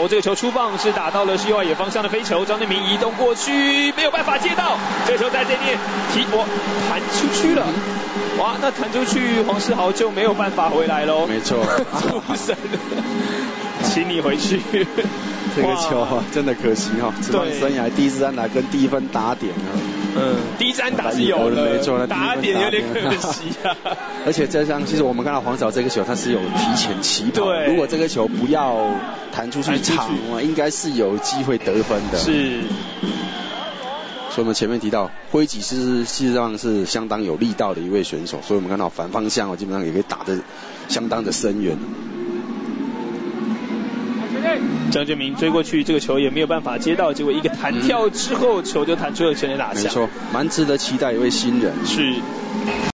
这个球出棒是打到了是右外野方向的飞球，张振铭移动过去没有办法接到，这个球在这面弹出去了，哇，那弹出去黄世豪就没有办法回来喽。 没错， 出神，请你回去。 这个球真的可惜哈，职棒生涯第一支安打跟第一分打点啊。 第一支安打是有的， 没错， 打点有点可惜啊。 而且这张其实我们看到黄子豪这个球，他是有提前起跑，如果这个球不要弹出去长，应该是有机会得分的。 是。 所以我们前面提到挥击事实上是相当有力道的一位选手，所以我们看到反方向基本上也可以打得相当的深远。 张振铭追过去，这个球也没有办法接到，结果一个弹跳之后，球就弹出了全垒打墙。 没错，蛮值得期待一位新人。 是。